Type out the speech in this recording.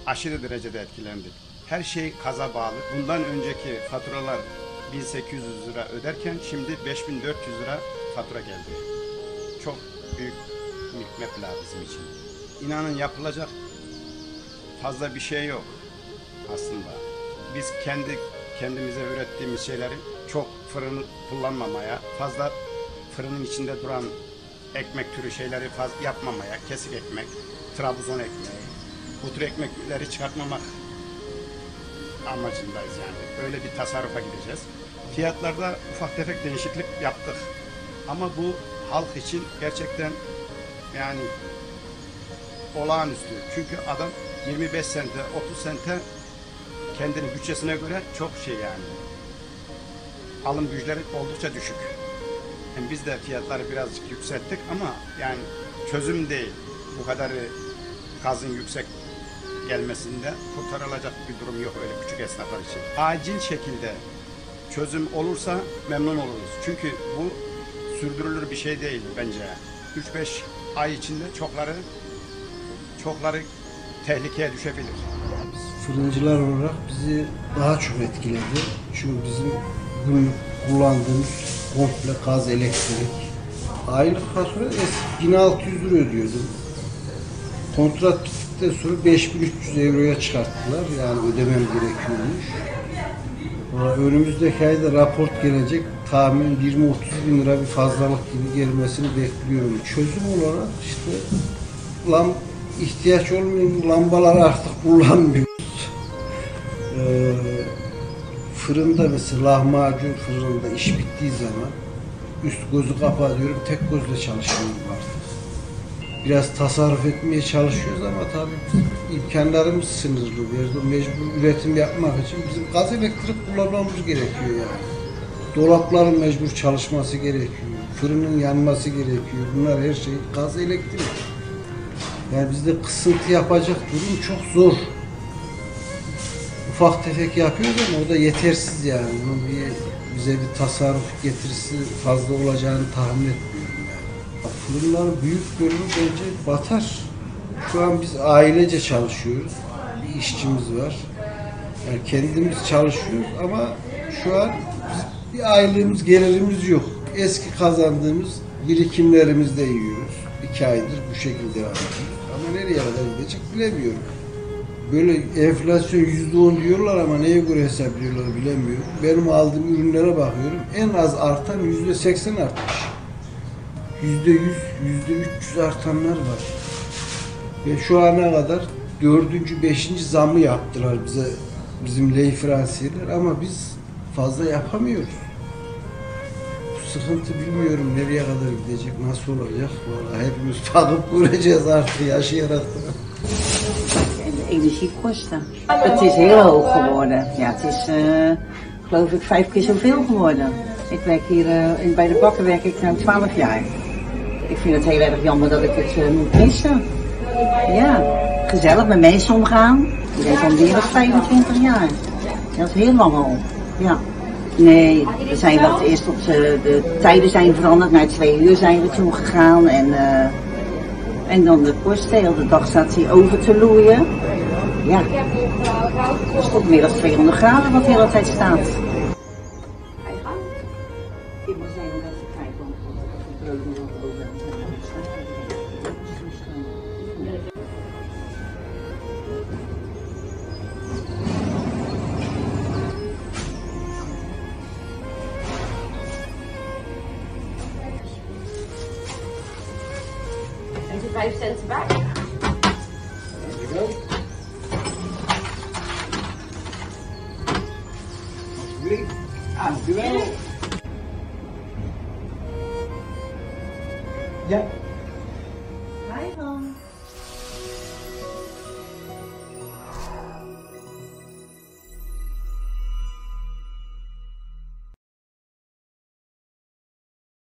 aşırı derecede etkilendik. Her şey kaza bağlı. Bundan önceki faturalar 1800 lira öderken şimdi 5400 lira fatura geldi. Çok büyük meblağ bizim için. İnanın yapılacak fazla bir şey yok aslında. Biz kendimize ürettiğimiz şeyleri çok fırın kullanmamaya, fazla fırının içinde duran ekmek türü şeyleri fazla yapmamaya, kesik ekmek, Trabzon ekmeği, bu tür ekmekleri çıkartmamak amacındayız yani. Öyle bir tasarrufa gideceğiz. Fiyatlarda ufak tefek değişiklik yaptık. Ama bu halk için gerçekten yani olağanüstü. Çünkü adam 25 sente, 30 sente kendini bütçesine göre çok şey yani. Alım güçleri oldukça düşük. Yani biz de fiyatları birazcık yükselttik ama yani çözüm değil. Bu kadar gazın yüksek gelmesinde kurtarılacak bir durum yok öyle küçük esnaflar için. Acil şekilde çözüm olursa memnun oluruz. Çünkü bu sürdürülür bir şey değil bence. 3-5 ay içinde çokları tehlikeye düşebilir. Biz fırıncılar olarak bizi daha çok etkiledi. Çünkü bizim günlük kullandığımız komple gaz, elektrik. Aylık fatura 1600 lira ödüyordum. Kontrat bittikten sonra 5300 euroya çıkarttılar. Yani ödemem gerekiyormuş. Önümüzdeki ayda rapor gelecek. Tahmin 20-30 bin lira bir fazlalık gibi gelmesini bekliyorum. Çözüm olarak işte ihtiyaç olmayan lambaları artık kullanmıyoruz. Fırında mesela lahmacun fırında iş bittiği zaman üst gözü kapatıyorum, tek gözle çalışıyorum artık. Biraz tasarruf etmeye çalışıyoruz ama tabii imkanlarımız sınırlı. Mecbur üretim yapmak için bizim gaz elektrik kullanmamız gerekiyor yani. Dolapların mecbur çalışması gerekiyor, fırının yanması gerekiyor. Bunlar her şey gaz elektrik. Yani bizde kısıntı yapacak durum çok zor. Ufak tefek yapıyoruz ama o da yetersiz yani. Bunun bize bir tasarruf getirisi fazla olacağını tahmin etmiyorum yani. Fırınların büyük bölümü bence batar. Şu an biz ailece çalışıyoruz. Bir işçimiz var. Yani kendimiz çalışıyoruz ama şu an bir aylığımız, gelirimiz yok. Eski kazandığımız birikimlerimizde yiyoruz. 2 aydır bu şekilde devam ediyoruz. Ama nereye kadar gidecek bilemiyorum. Böyle enflasyon %10 diyorlar ama neye göre hesaplıyorlar bilemiyorum. Benim aldığım ürünlere bakıyorum. En az artan %80 artmış. %100, %300 artanlar var. Ve şu ana kadar 4. 5. zamı yaptılar bizim ley Fransiyeliler ama biz fazla yapamıyoruz. Bu sıkıntı bilmiyorum nereye kadar gidecek, nasıl olacak. Vallahi hepimiz bakıp göreceğiz artık yaşayarak da. De energiekosten. Het is heel hoog geworden. Ja, het is geloof ik 5 keer zoveel geworden. Ik werk hier bij de bakker werk ik nu 12 jaar. Ik vind het heel erg jammer dat ik het moet missen. Ja, gezellig met mensen omgaan. Die zijn al meer dan 25 jaar. Dat is heel lang al. Ja. Nee, we zijn wat eerst op de tijden zijn veranderd. Naar 2 uur zijn we toen gegaan en dan de post, de hele dag staat hij over te loeien. Ja, het is tot meer dan 200 graden wat de hele tijd staat. En de 5 cent erbij. Dankjewel.